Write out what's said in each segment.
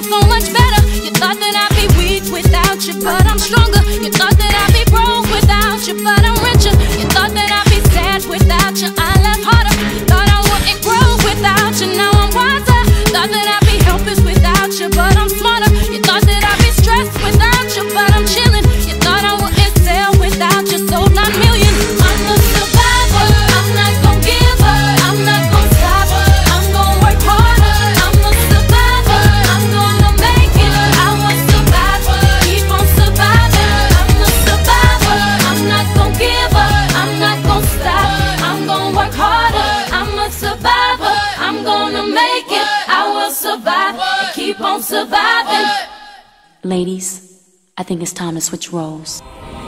so much better. You thought that I'd be weak without you, but I'm stronger. You thought that I'd be broke without you, but I'm richer. You thought that I'd be sad without you, I laugh harder. You thought I wouldn't grow without you, now I'm wiser. Thought that I'd be helpless without you, but I'm smarter. You thought that I'd be stressed without you, but I'm chilling. You thought I wouldn't sell without you, sold 9 million. I'm a survivor, I'm not gon' give up, I'm not gon' stop, I'm gon' work harder. I'm a survivor, I'm gonna make it. I will survive, keep on surviving. I'm a survivor, I'm not gon' give up, I'm not gon' stop, I'm gon' work harder. I'm a survivor, I'm gonna make it. I will survive and keep on surviving. Ladies, I think it's time to switch roles.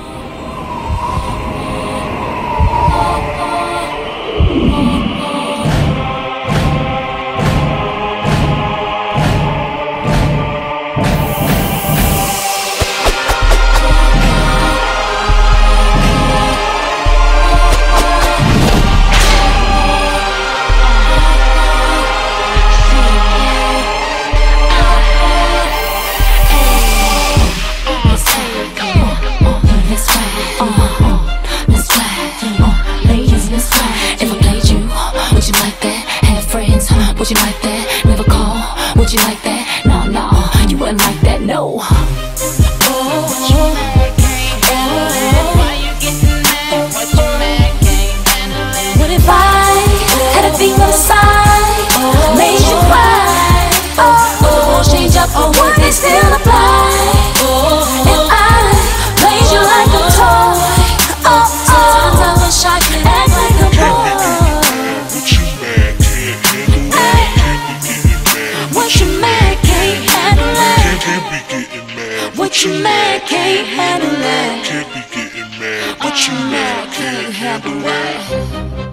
Would you like that? Never call. Would you like that? No, no, you wouldn't like that, no. What if I had a thing on the side, made you cry? Would the rules change up or would they still apply? If I played you like a toy, sometimes I wish I could act like a boy. What you mad, can't handle that. What you mad, can't handle that. Can't be getting mad. What you mad, can't handle that.